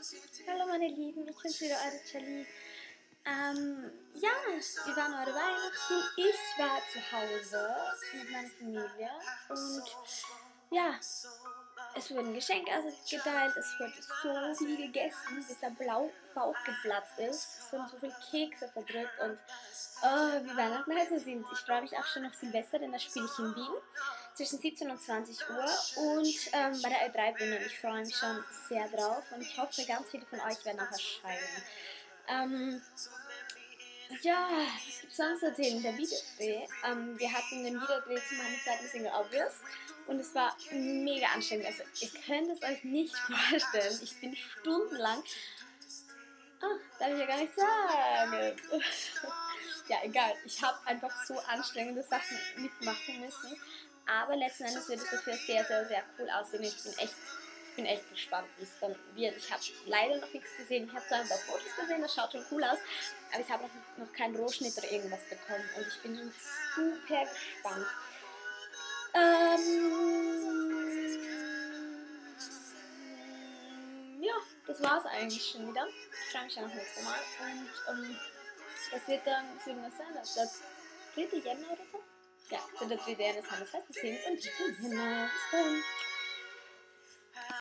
Hallo meine Lieben, ich bin's wieder, eure Charlie. Ja, wir waren heute Weihnachten. Ich war zu Hause mit meiner Familie und ja, es wurden Geschenke ausgeteilt, es wurde so viel gegessen, bis der Bauch geplatzt ist. Es wurden so viele Kekse verdrückt und wie Weihnachten halt so sind. Ich freue mich auch schon auf Silvester, denn das spiele ich in Wien zwischen 17 und 20 Uhr und bei der Ö3-Bühne. Ich freue mich schon sehr drauf und ich hoffe, ganz viele von euch werden auch erscheinen. Ja, was gibt es sonst zu erzählen? Der Videodreh. Wir hatten den Videodreh zu meiner zweiten Single Obvious und es war mega anstrengend. Also ihr könnt es euch nicht vorstellen. Ich bin stundenlang... darf ich ja gar nicht sagen. Ja, egal. Ich habe einfach so anstrengende Sachen mitmachen müssen. Aber letzten Endes wird es dafür sehr, sehr, sehr cool aussehen. Ich bin echt gespannt, wie es dann wird. Ich habe leider noch nichts gesehen. Ich habe zwar ein paar Fotos gesehen, das schaut schon cool aus, aber ich habe noch keinen Rohschnitt oder irgendwas bekommen. Und ich bin schon super gespannt. Ja, das war's eigentlich schon wieder. Ich freue mich schon aufs nächste Mal. Und das wird dann sein, das 3. Jänner oder so? Ja, für der 3. Jänner sein. Das heißt, wir sehen uns am 3. Jänner. Bis dann.